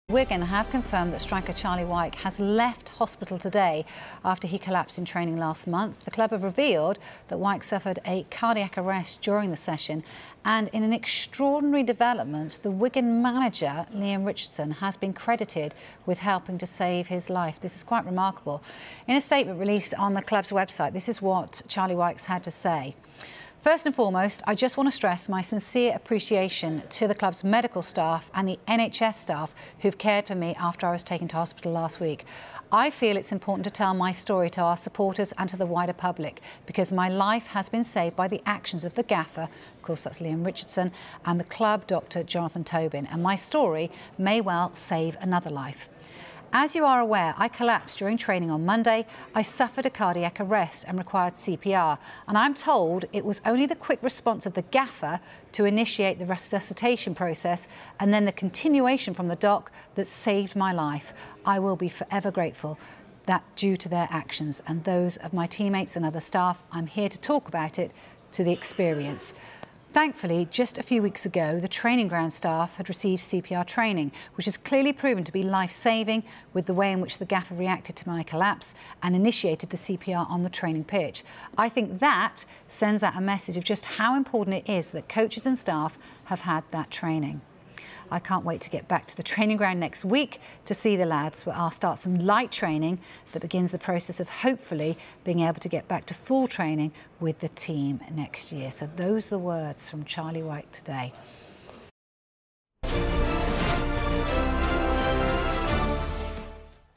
Wigan have confirmed that striker Charlie Wyke has left hospital today after he collapsed in training last month. The club have revealed that Wyke suffered a cardiac arrest during the session, and in an extraordinary development, the Wigan manager, Leam Richardson, has been credited with helping to save his life. This is quite remarkable. In a statement released on the club's website, this is what Charlie Wyke's had to say. First and foremost, I just want to stress my sincere appreciation to the club's medical staff and the NHS staff who've cared for me after I was taken to hospital last week. I feel it's important to tell my story to our supporters and to the wider public because my life has been saved by the actions of the gaffer, of course that's Leam Richardson, and the club doctor Jonathan Tobin, and my story may well save another life. As you are aware, I collapsed during training on Monday. I suffered a cardiac arrest and required CPR, and I'm told it was only the quick response of the gaffer to initiate the resuscitation process and then the continuation from the doc that saved my life. I will be forever grateful that due to their actions and those of my teammates and other staff. I'm here to talk about it, to the experience. Thankfully, just a few weeks ago, the training ground staff had received CPR training, which has clearly proven to be life-saving with the way in which the gaffer reacted to my collapse and initiated the CPR on the training pitch. I think that sends out a message of just how important it is that coaches and staff have had that training. I can't wait to get back to the training ground next week to see the lads, where I'll start some light training that begins the process of hopefully being able to get back to full training with the team next year. So those are the words from Charlie Wyke today.